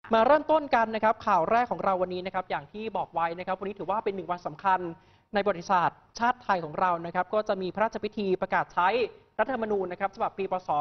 มาเริ่มต้นกันนะครับข่าวแรกของเราวันนี้นะครับอย่างที่บอกไว้นะครับวันนี้ถือว่าเป็น1 วันสำคัญในประวัติศาสตร์ชาติไทยของเรานะครับก็จะมีพระราชพิธีประกาศใช้รัฐธรรมนูญนะครับฉบับปีพ.ศ.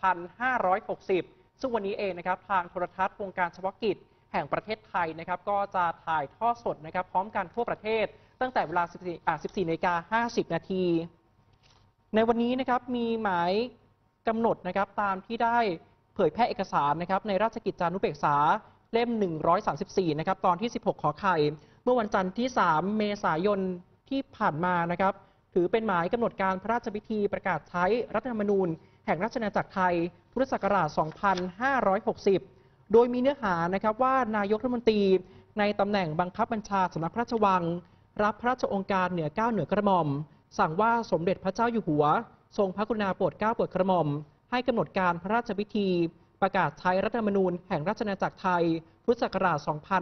2560ซึ่งวันนี้เองนะครับทางโทรทัศน์วงการเฉพาะกิจแห่งประเทศไทยนะครับก็จะถ่ายทอดสดนะครับพร้อมกันทั่วประเทศตั้งแต่เวลา 14:50 นาทีในวันนี้นะครับมีหมายกำหนดนะครับตามที่ได้เผยแพร่เอกสารนะครับในราชกิจจานุเบกษาเล่ม 134 นะครับตอนที่ 16 ขอไข่เมื่อวันจันทร์ที่ 3 เมษายนที่ผ่านมานะครับถือเป็นหมายกำหนดการพระราชพิธีประกาศใช้รัฐธรรมนูญแห่งราชอาณาจักรไทยพุทธศักราช 2560 โดยมีเนื้อหานะครับว่านายกรัฐมนตรีในตำแหน่งบังคับบัญชาสำนักพระราชวังรับพระราชโองการเหนือเกล้าเหนือกระหม่อมสั่งว่าสมเด็จพระเจ้าอยู่หัวทรงพระกรุณาโปรดเกล้าโปรดกระหม่อมให้กำหนดการพระราชพิธีประกาศใช้รัฐธรรมนูญแห่งราชอาณาจักรไทยพุทธศักราช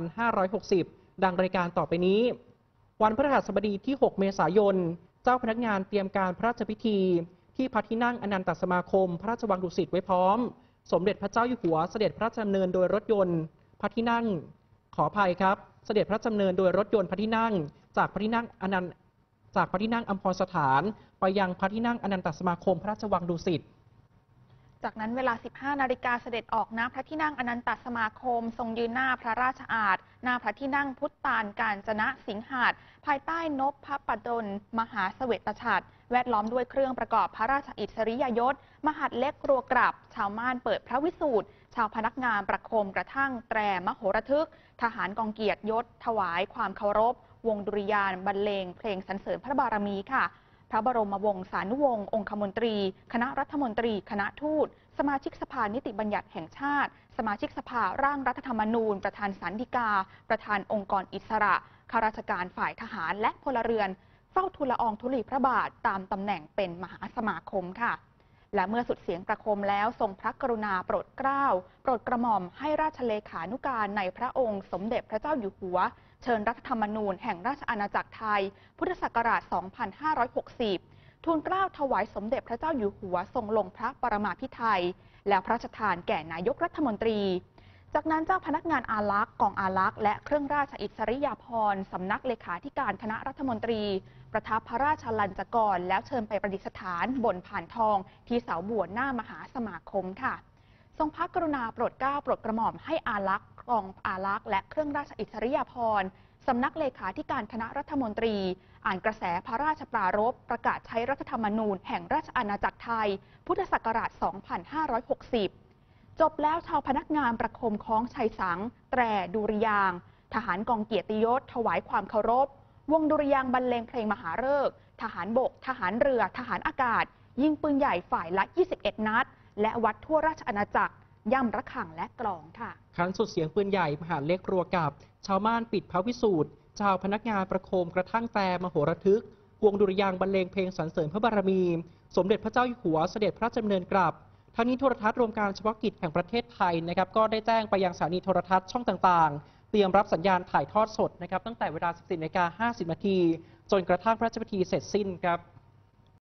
2560 ดังรายการต่อไปนี้วันพฤหัสบดีที่ 6 เมษายนเจ้าพนักงานเตรียมการพระราชพิธีที่พระที่นั่งอนันตสมาคมพระราชวังดุสิตไว้พร้อมสมเด็จพระเจ้าอยู่หัวเสด็จพระราชดำเนินโดยรถยนต์พระที่นั่งขออภัยครับเสด็จพระราชดำเนินโดยรถยนต์พระที่นั่งจากพระที่นั่งอนันต์จากพระที่นั่งอัมพรสถานไปยังพระที่นั่งอนันตสมาคมพระราชวังดุสิตจากนั้นเวลา 15 นาฬิกาเสด็จออกณพระที่นั่งอนันตสมาคมทรงยืนหน้าพระราชอาณาหน้าพระที่นั่งพุทธานกาญจนสิงหาสน์ภายใต้นพปดลมหาเสวตฉัตรแวดล้อมด้วยเครื่องประกอบพระราชอิสริยยศมหัดเล็กครัวกรับชาวม่านเปิดพระวิสูตรชาวพนักงานประโคมกระทั่งแตรมโหระทึกทหารกองเกียรติยศถวายความเคารพวงดุริยางค์บรรเลงเพลงสรรเสริญพระบารมีค่ะพระบรมวงศานุวงศ์องคมนตรีคณะรัฐมนตรีคณะทูตสมาชิกสภานิติบัญญัติแห่งชาติสมาชิกสภาร่างรัฐธรรมนูญประธานศาลฎีกาประธานองค์กรอิสระข้าราชการฝ่ายทหารและพลเรือนเฝ้าทูลละอองธุลีพระบาทตามตำแหน่งเป็นมหาสมาคมค่ะและเมื่อสุดเสียงประโคมแล้วทรงพระกรุณาโปรดเกล้าโปรดกระหม่อมให้ราชเลขานุการในพระองค์สมเด็จพระเจ้าอยู่หัวเชิญรัฐธรรมนูญแห่งราชอาณาจักรไทยพุทธศักราช 2560 ทูลเกล้าถวายสมเด็จพระเจ้าอยู่หัวทรงลงพระปรมาภิไธยแล้วพระราชทานแก่นายกรัฐมนตรีจากนั้นเจ้าพนักงานอารักษ์กองอารักษ์และเครื่องราชอิสริยาภรณ์สำนักเลขาธิการคณะรัฐมนตรีประทับพระราชลัญจกรแล้วเชิญไปประดิษฐานบนผ่านทองที่เสาโบสถ์หน้ามหาสมาคมค่ะทรงพระกรุณาโปรดเกล้าโปรดกระหม่อมให้อารักษ์กองอารักษ์และเครื่องราชอิสริยาภรณ์สำนักเลขาธิการคณะรัฐมนตรีอ่านกระแสพระราชปรารภประกาศใช้รัฐธรรมนูญแห่งราชอาณาจักรไทยพุทธศักราช 2560 จบแล้วชาวพนักงานประโคมคล้องชัยสังแตรดุริยางค์ทหารกองเกียรติยศถวายความเคารพวงดุริยางค์บรรเลงเพลงมหาฤกษ์ทหารบกทหารเรือทหารอากาศยิงปืนใหญ่ฝ่ายละ 21 นัดและวัดทั่วราชอาณาจักรย่ำระฆังและกลองค่ะครั้นสุดเสียงปืนใหญ่มหาเล็กรัวกับชาวม่านปิดพระวิสูตรชาวพนักงานประโคมกระทั่งแตรมโหระทึกวงดุริยางค์บรรเลงเพลงสรรเสริญพระบารมีสมเด็จพระเจ้าอยู่หัวเสด็จพระราชดำเนินกลับทั้งนี้โทรทัศน์รวมการเฉพาะกิจแห่งประเทศไทยนะครับก็ได้แจ้งไปยังสถานีโทรทัศน์ช่องต่างๆเตรียมรับสัญญาณถ่ายทอดสดนะครับตั้งแต่เวลา 14:50 นาทีจนกระทั่งพระราชพิธีเสร็จสิ้นครับ